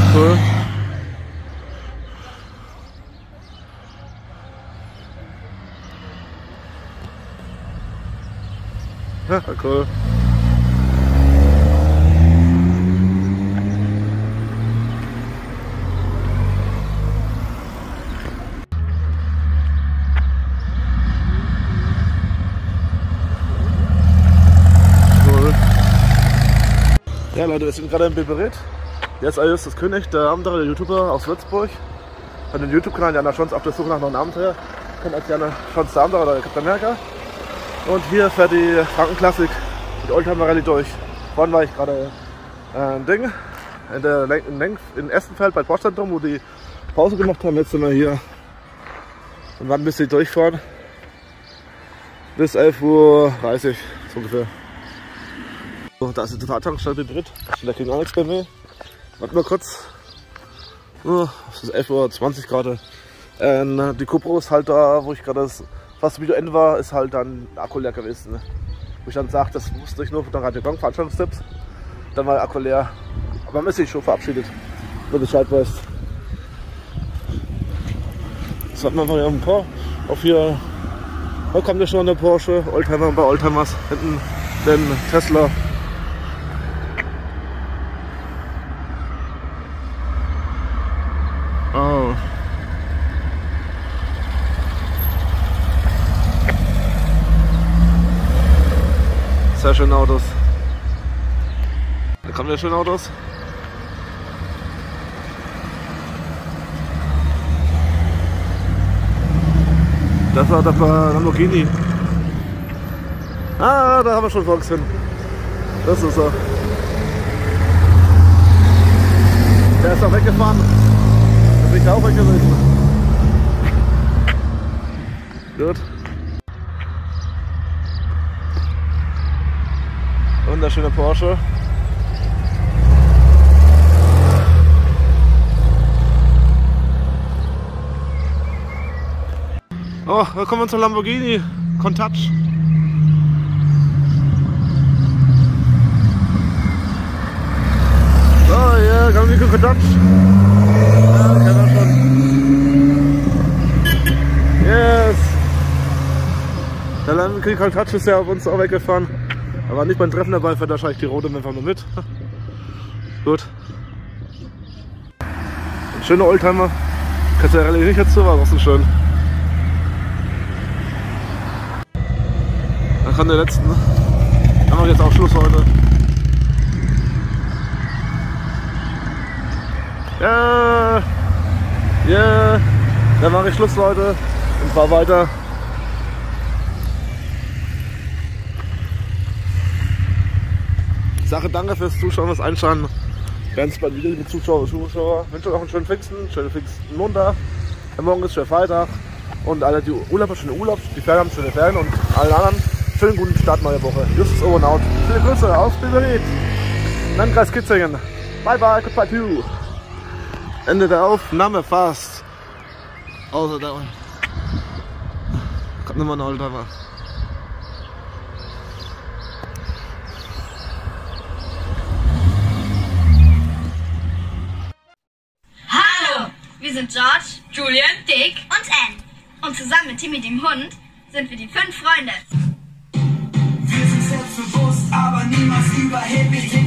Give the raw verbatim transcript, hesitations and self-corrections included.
Cool. Ja, cool. Ja Leute, wir sind gerade in Biberith. Jetzt ist Justus König, der Abenteurer, der YouTuber aus Würzburg. Hat den YouTube-Kanal Jana Schons auf der Suche nach neuen Abenteuer. Kennt als Jana Schons der Abenteurer oder Captain America. Und hier fährt die Frankenklassik mit Oldtimer Rallye durch. Vorhin war ich gerade äh, ein Ding in der Lenk in, Lenk in Essenfeld bei Potsdam, wo die Pause gemacht haben. Jetzt sind wir hier und warten, bis sie durchfahren. Bis elf Uhr dreißig so ungefähr. So, da ist die Totaltankstelle Biberith. Da steht gegen auch nichts bei mir. Warten wir kurz. Oh, es ist elf Uhr zwanzig gerade. Ähm, die GoPro ist halt da, wo ich gerade das fast Video Ende war, ist halt dann Akku leer gewesen. Ne? Wo ich dann sage, das wusste ich nur von der Radio Gong Veranstaltungstipps. Dann war der Akku leer. Aber man ist sich schon verabschiedet. Nur Bescheid weißt. Jetzt warten wir mal hier auf den Paar. Auf hier. Da kommt ja schon der Porsche. Oldtimer bei Oldtimers. Hinten den Tesla. Oh. Sehr schöne Autos. Da kommen ja schöne Autos. Das war der Lamborghini. Ah, da haben wir schon Volkswagen. Das ist er. Der ist auch weggefahren. Da bin ich auch weg gewesen. Gut. Wunderschöne Porsche. Oh, da kommen wir zum Lamborghini Countach. So, ja, Lamborghini Countach. Ja, kennen wir schon. Yes. Der Lamborghini Countach ist ja auf uns auch weggefahren. Da war nicht beim Treffen dabei, fährt wahrscheinlich die rote einfach nur mit. Gut. Ein schöner Oldtimer. Kannst du ja relativ nicht dazu, aber trotzdem schön. Dann kann der letzten. Dann haben wir jetzt auch Schluss heute. Ja, ja. Dann mache ich Schluss, Leute, und fahr weiter. Sache, danke fürs Zuschauen, fürs Einschalten. Ganz bald wieder, liebe Zuschauer und Zuschauer. Ich wünsche euch auch einen schönen Fixen, schönen fixen Montag. Morgen ist schöner Freitag. Und alle, die Urlaub haben, schöne Urlaub, die Ferien haben, schöne Ferien. Und allen anderen, schönen guten Start neue Woche. Justus over and out. Viele Grüße aus Biberith. Landkreis Kitzingen. Bye bye, goodbye to you. Ende der Aufnahme fast. Außer da. Kommt nochmal ein Oldtimer. Wir sind George, Julian, Dick und Anne. Und zusammen mit Timmy dem Hund sind wir die fünf Freunde. Wir sind selbstbewusst, aber niemals überheblich.